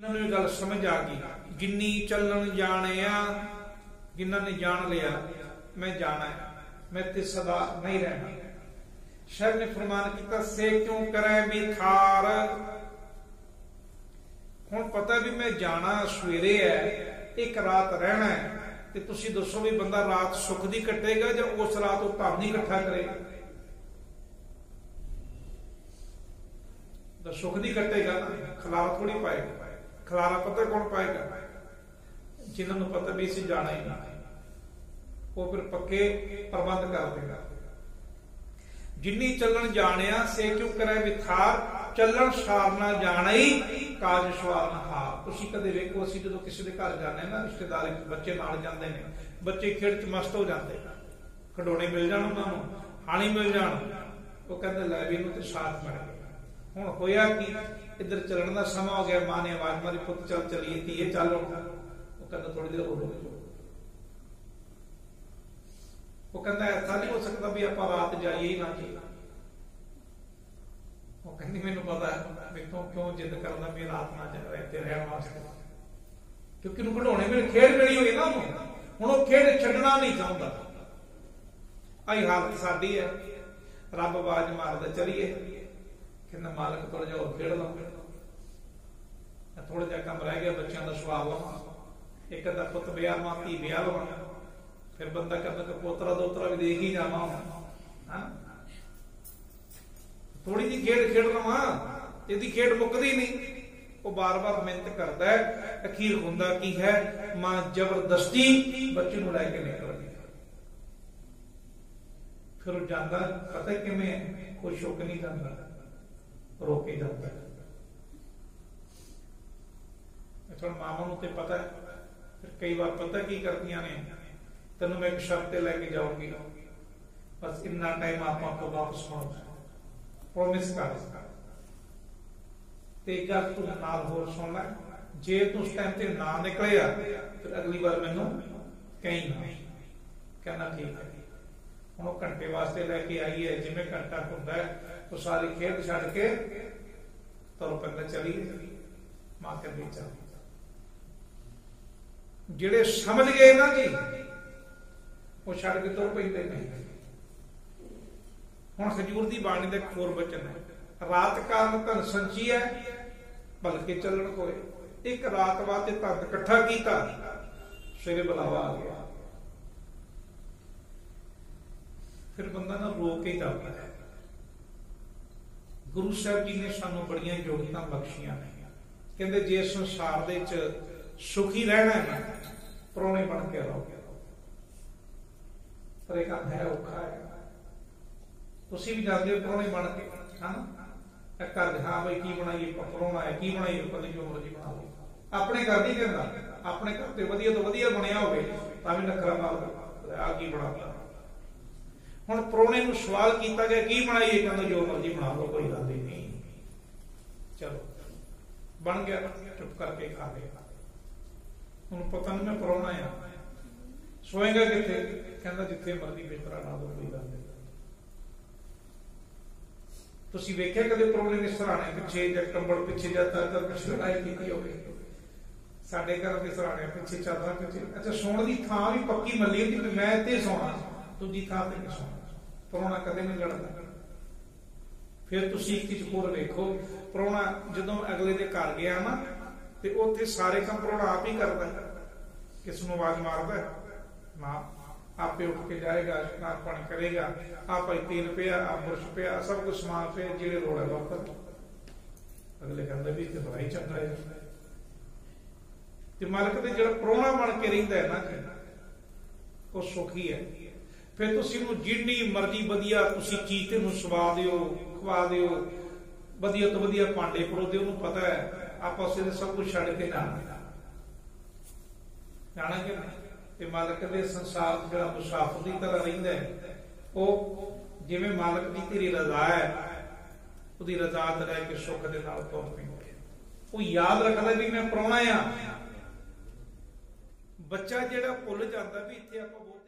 ਮੈਨੂੰ ਇਹ ਗੱਲ ਸਮਝ ਆ गई, जिन्नी चलन जानिया, जिन्हों ने जान लिया मैं जाना है, मैं ते सदा नहीं रहना। शायर ने फरमान किया, से क्यों करे बिथार। हुण पता भी मैं जाना सवेरे है, एक रात रहना है, ते तुसी दसो भी बंदा रात सुख दी कटेगा या उस रात वो धन ही इकट्ठा करेगा? तो सुख दी कटेगा ना, खलारा थोड़ी पाएगा। खलारा पता कौन पाएगा? जिन्होंने पता भी इसे जाना ही नहीं, वो फिर पक्के प्रबंध कर देगा। जिन्नी चलन जानिया से क्यों करे विथार, चलन सार ना जाना ही काज सवार ना हार। तुसी कदे वेखो असीं जदों किसी दे घर जाने ना, रिश्तेदारी बच्चे नाल जांदे ने, बच्चे खेड च मस्त हो जाते, खिडौने मिल जाण उन्हां नूं, हाणी मिल जाण, वो कहंदे लै वी इहनूं ते साथ मिल गया। हुण होया कि इधर चलण दा समा हो गया, मां ने आवाज मारी, पुत चल चलीए धीए चल। वो कहंदा थोड़ी देर हो लो। वो कहता ऐसा नहीं हो सकता भी आप रात जाइए ही ना जी। वो कहती मैनू पता है मैं तो क्यों जिद करना भी रात ना इतने रहने वास्ते, क्योंकि खिडौने मेरे खेड मिली हुई ना, हुण वो खेड छड्डना नहीं चाहता। आई हालत साडी है, रब आवाज मारदा चलिए, कहना मालक थोड़ा जिहा होर खेड लो, थोड़ा जिहा कम रह गया, बच्चों का सुभा लवां, एक अद्धा पुत ब्याह मां धी ब्याह लवां, फिर बंदा कहता कि पोतरा दोतरा भी देख ही जावा, थोड़ी जी खेड खेड लवा, यदि खेड मुकदी नहीं। वो बार बार मेहनत करता है, अखीर हुंदा की है, मां जबरदस्ती बच्चे नूं लैके निकल गई। फिर वो जांदा पता किवें, खुश होके नहीं जांदा, रोके जाता है। थोड़ा मावां नूं ते पता है, फिर कई बार पता की करदियां ने, तेन मैं एक शर्त लैके जाऊंगी, बस इन्ना टाइम आप वापस होना, प्रोमिस कर, गल तू नाल होर सुन लै, जे तू उस टाइम ते ना निकलिया फिर अगली बार मैनू कहीं ना। कहना ठीक है। हुण घंटे वास्ते लैके आई है, जिवें घंटा हुंदा है, तो सारी खेड छड्ड के तुर पैंदा, चलीए मां कहदी चल। जिहड़े समझ गए ना जी, वो छड़ के तुर पैंदे नहीं। हुण खजूर दी बाणी दा एक होर वचन है, रात काल धन संची है बल्कि चलन कोय। एक रात वास्ते धन इकट्ठा कीता, सवेरे बुलावा आ गया, फिर बंदा ना रो के जाता है। गुरु साहब जी ने सानू बड़ियां योगतां बख्शियां ने, कहंदे जे संसार दे विच सुखी रहना है ना, परौणे बन के रहो, पर एक है औखा है। तुसीं भी जाते हो परौणे बन के, है ना, घर हाँ भाई की बनाइए, परौणा है की बनाइए, पता जो मर्जी बना लो। अपने घर नहीं कहता, अपने घर ते वधिया तो वधिया बनया होवे तां भी नखरा मारदा, आ की बनाता। हुण परौणे नूं सवाल कीता गया की बनाइए, कहंदा जो मर्जी बना लो, कोई गल नहीं, चलो बन गया, चुप करके खा लिया। हुण पता नहीं मैं परौणा आ, सोएगा किथे, कहंदा जिथे मर्जी बिस्तरा ला दो, कोई गल नहीं। तुसीं वेख्या कदे परौणे ने सराणे पिछे जां कंबल पिछे जां चादर पिछे लड़ाई कीती होवे? साडे घर दे सराणे पिछे चादर पिछे, अच्छा सोण दी थां भी पक्की मल्ली होंदी कि मैं इत्थे सोना, दूजी थां ते नहीं सोना। परौणा कदे नहीं लड़दा। फिर तुसीं एक चीज होर वेखो, परौणा जदों अगले दे घर गया ना, ते उत्थे सारे काम परौणा आप ही करदा, किस नूं आवाज मारदा ना, आपे उठ के जाएगा, स्नान पानी करेगा, आप तेल पिया, आप बुरश पिया, सब कुछ समान पे जेड़े लोड़ है वक्त। अगले कहते भी इतने बड़ा ही चंगा है। मालक ने जो परौणा बन के रहिंदा है ना जी, वो सुखी है। फिर तुसीं नूं जिन्नी मर्जी वधिया तुसीं चीज ते नूं सवा दिओ, खवा दिओ, वधिया तो वधिया भांडे परोदे, उन्होंने पता है आप उसे सब कुछ छड्ड के जाना कि नहीं। मालक के संसार जो मुसाफिर की तरह रहिंदा है, वो जिवें मालक की तेरी रजा है, उसकी रजा ते रह के सुख दे नाल तुर पैंदा। वो याद रखदा भी मैं परौणा आ। बच्चा जिहड़ा भुल जांदा भी इत्थे आपां